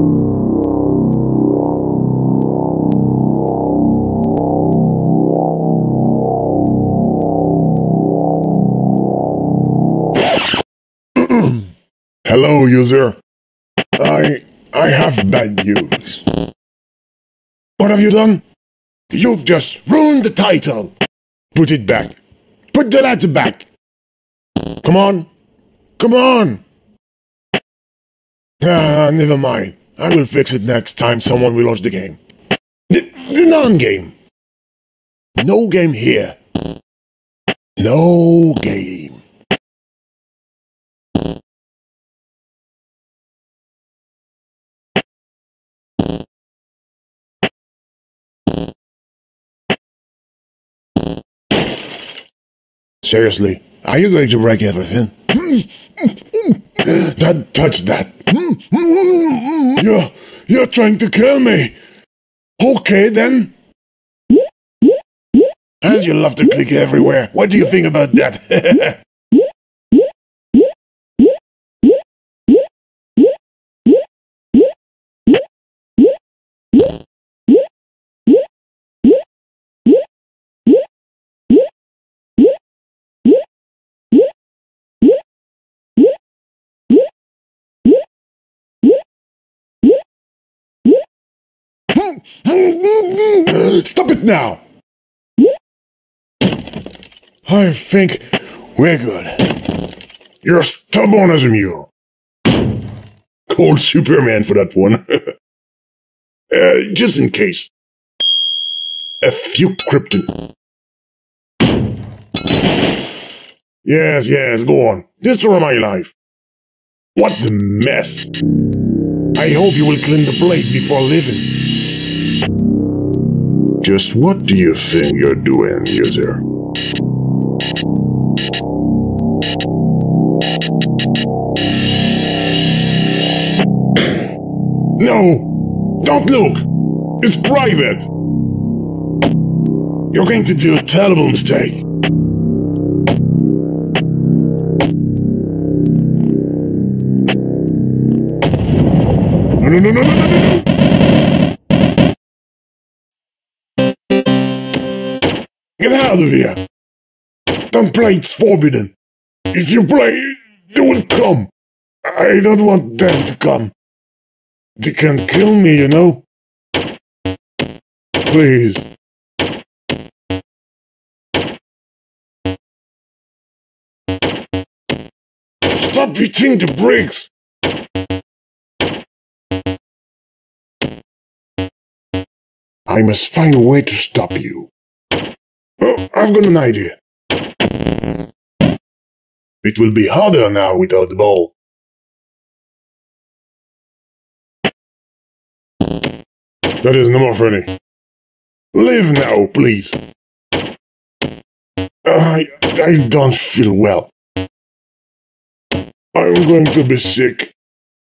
Hello, user. I have bad news. What have you done? You've just ruined the title. Put it back. Put the letter back. Come on. Come on. Never mind. I will fix it next time someone will launch the game. The non-game. No game here. No game. Seriously, are you going to break everything? Don't touch that. You're trying to kill me. Okay then. As you love to click everywhere, what do you think about that? Stop it now! I think we're good. You're stubborn as a mule. Call Superman for that one. Just in case. A few krypton. Yes, go on. Destroy my life. What the mess. I hope you will clean the place before leaving. Just what do you think you're doing, user? No! Don't look! It's private! You're going to do a terrible mistake. No. Get out of here! Don't play, it's forbidden. If you play, they will come. I don't want them to come. They can kill me, you know? Please. Stop hitting the bricks! I must find a way to stop you. Oh, I've got an idea. It will be harder now without the ball. That is no more funny. Leave now, please. I don't feel well. I'm going to be sick.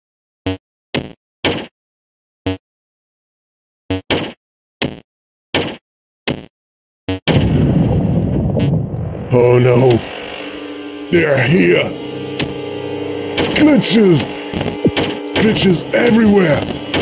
Oh no. They're here. Glitches. Glitches everywhere.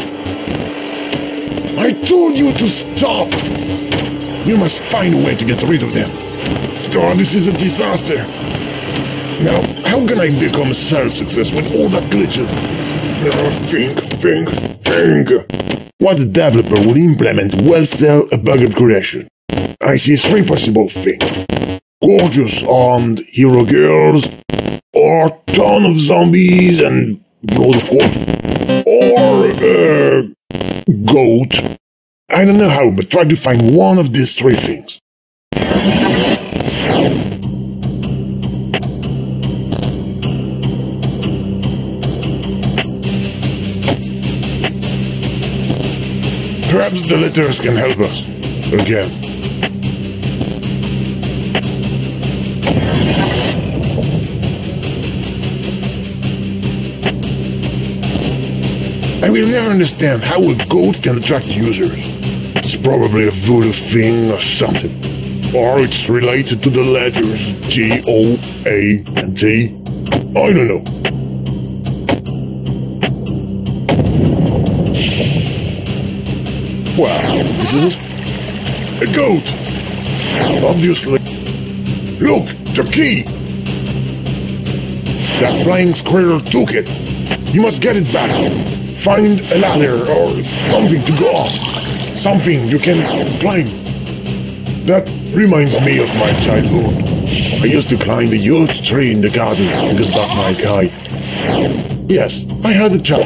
I told you to stop. You must find a way to get rid of them. Oh, this is a disaster. Now, how can I become a sales success with all that glitches? Think. What developer will implement will sell a bug creation? I see three possible things. Gorgeous armed hero girls, or ton of zombies and blood of course, or goat. I don't know how, but try to find one of these three things. Perhaps the letters can help us. Again. I will never understand how a goat can attract users. It's probably a voodoo thing or something. Or it's related to the letters G, O, A, and T. I don't know. Well, this is a goat. Obviously. Look, the key. That flying squirrel took it. You must get it back. Find a ladder or something to go up. Something you can climb. That reminds me of my childhood. I used to climb a huge tree in the garden to get back my kite. Yes, I had a child.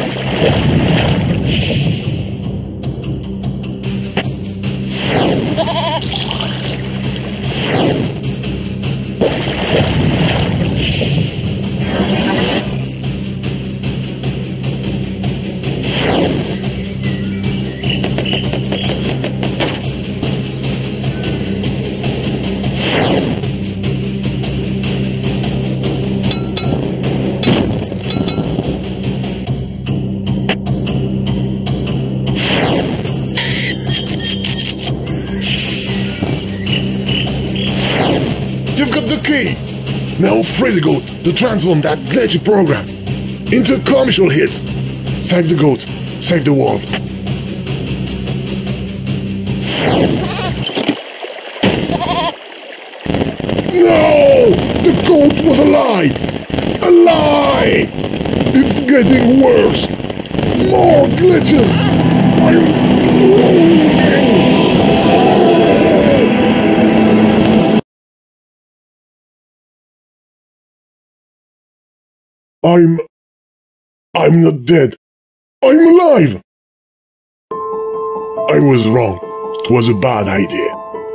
You've got the key! Now free the goat to transform that glitchy program into a commercial hit. Save the goat, save the world. No! The goat was a lie! A lie! It's getting worse! More glitches! I'm not dead. I'm alive! I was wrong. It was a bad idea.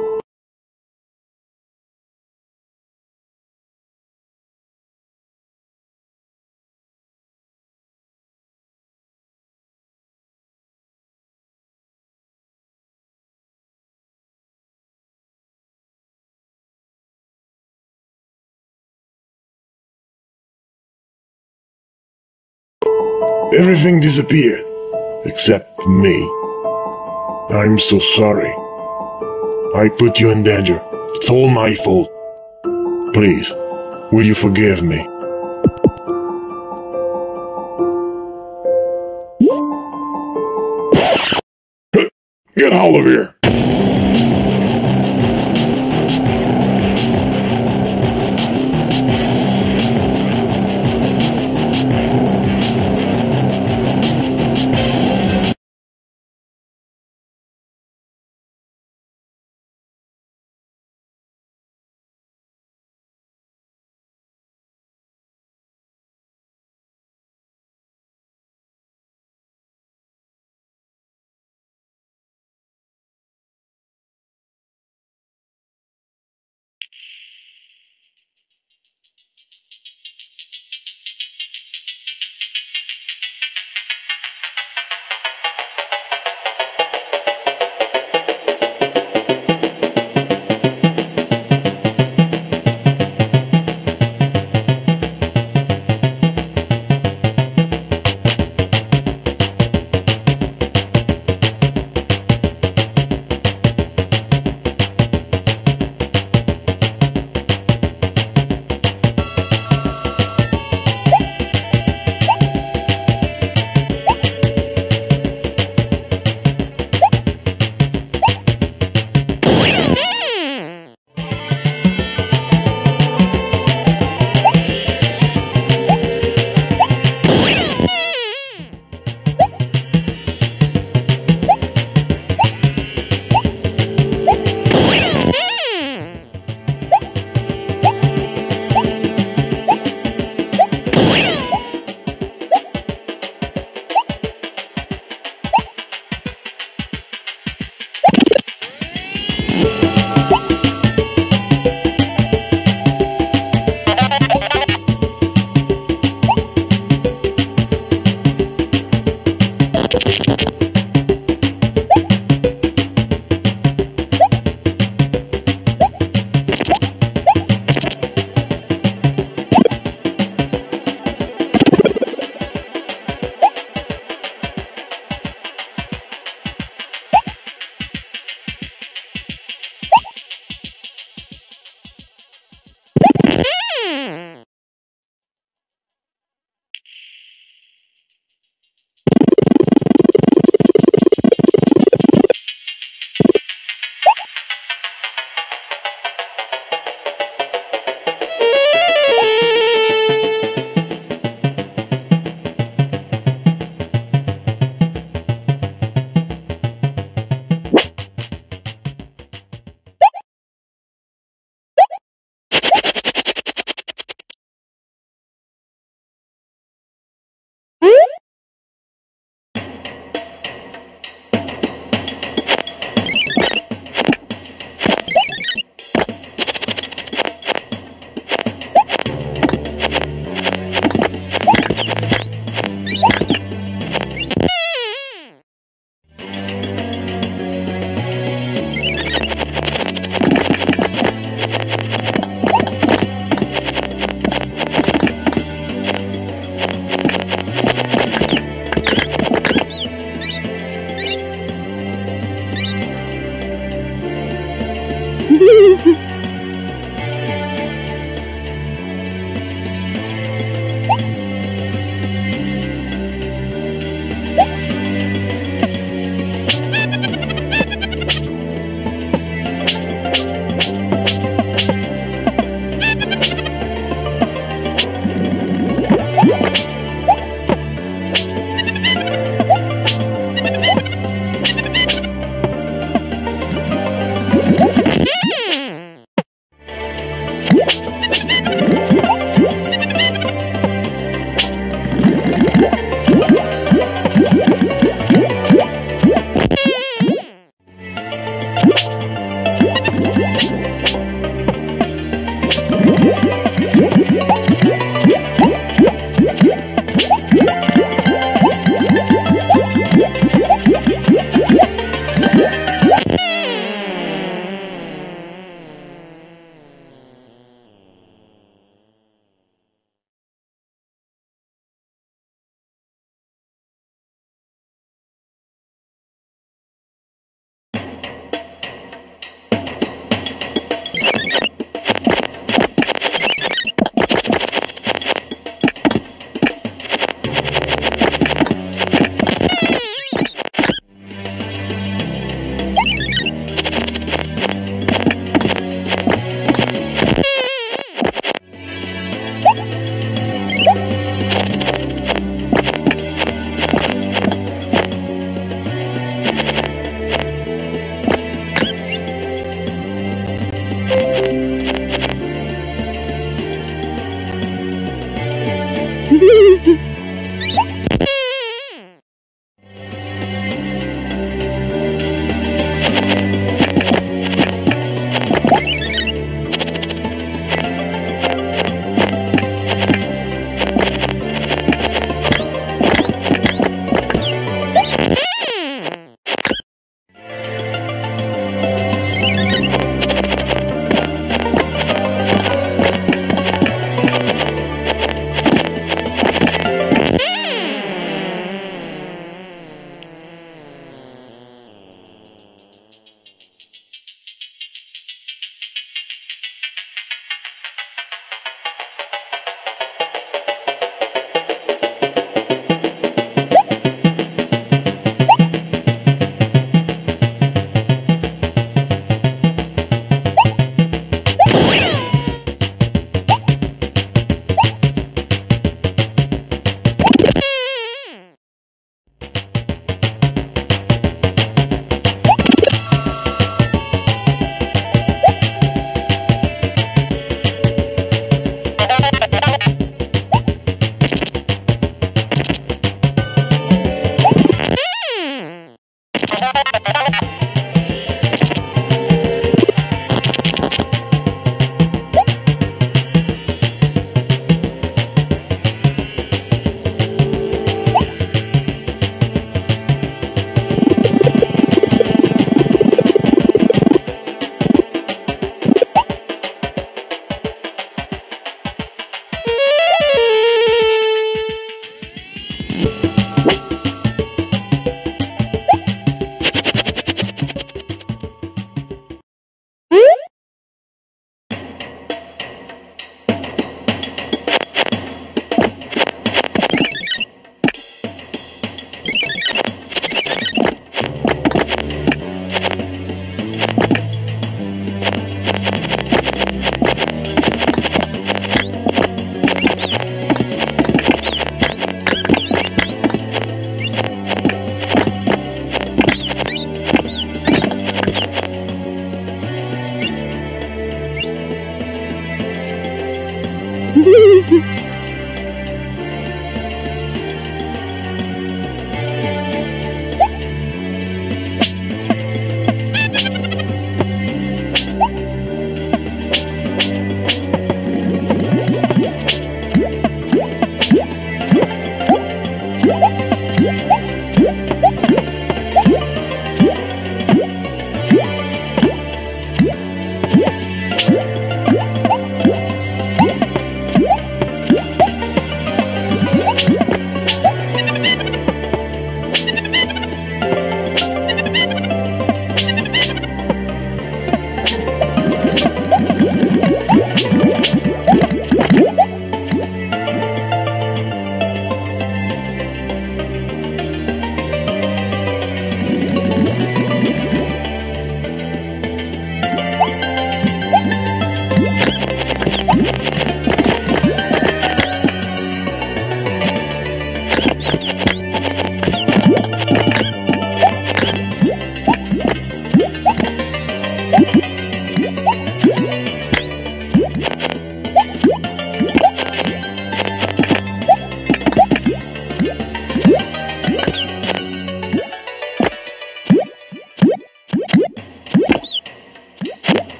Everything disappeared, except me. I'm so sorry. I put you in danger. It's all my fault. Please, will you forgive me? Get out of here!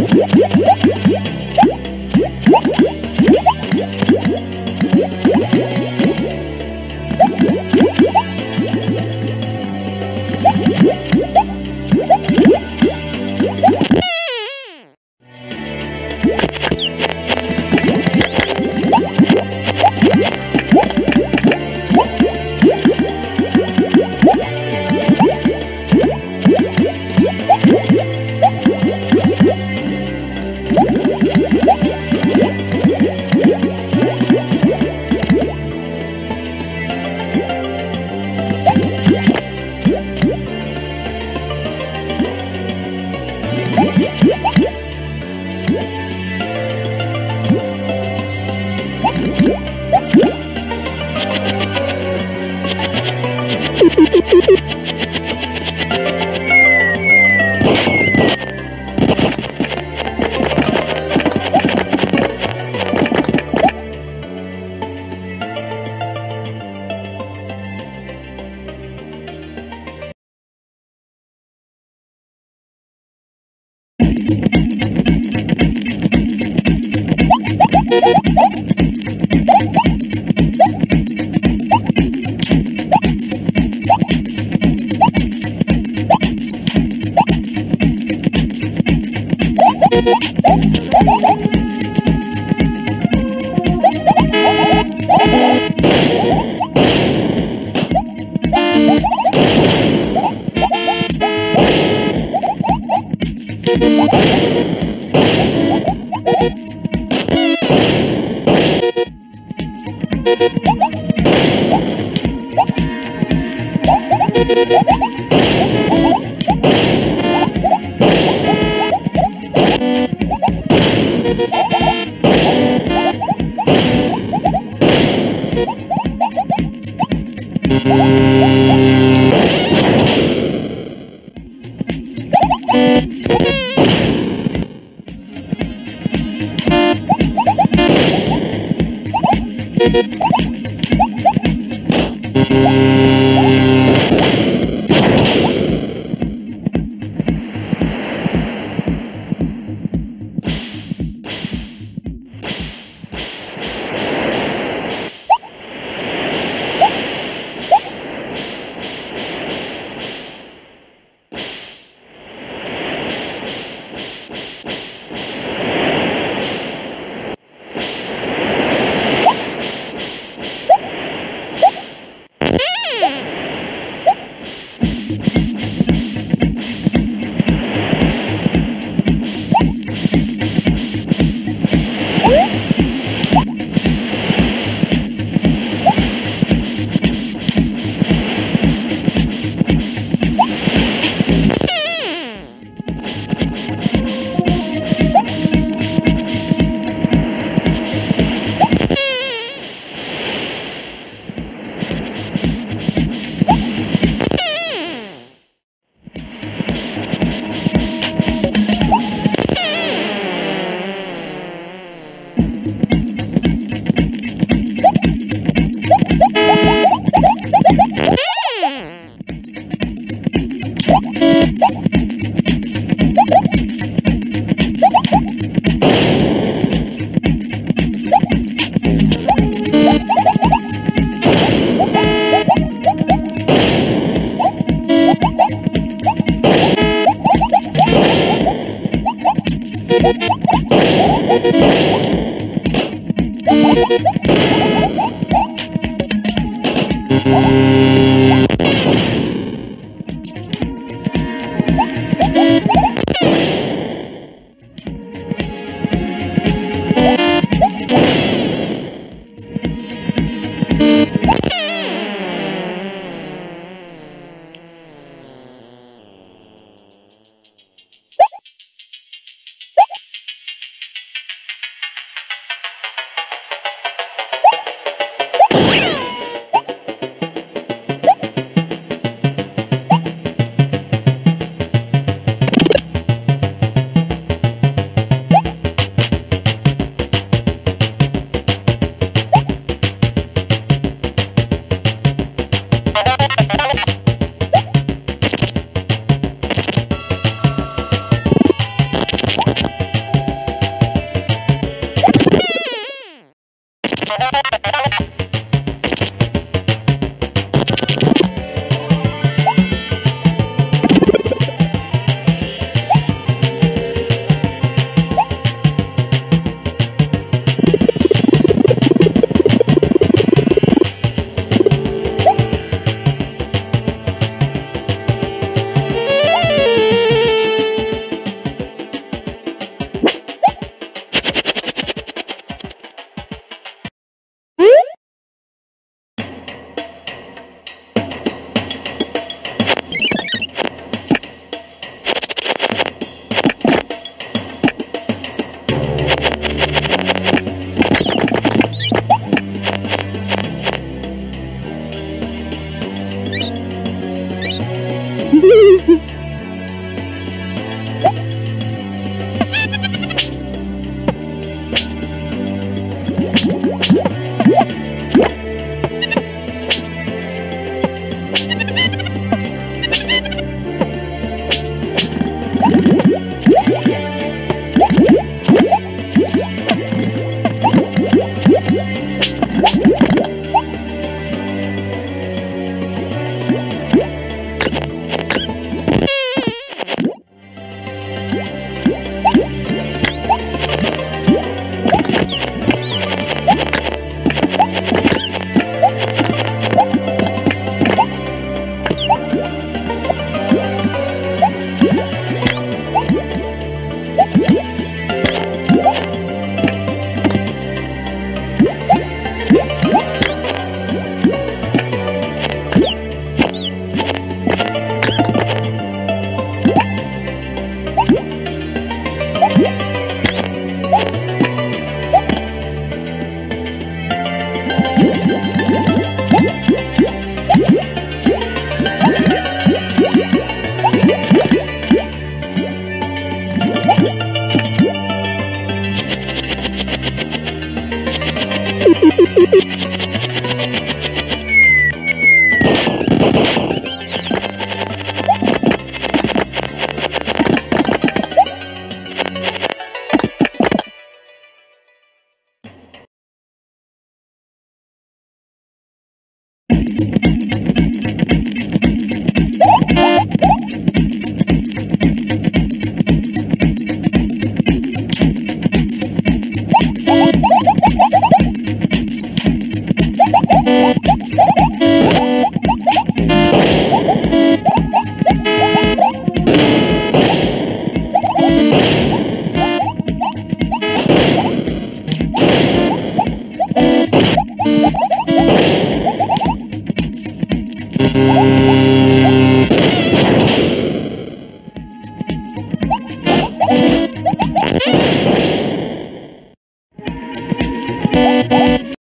You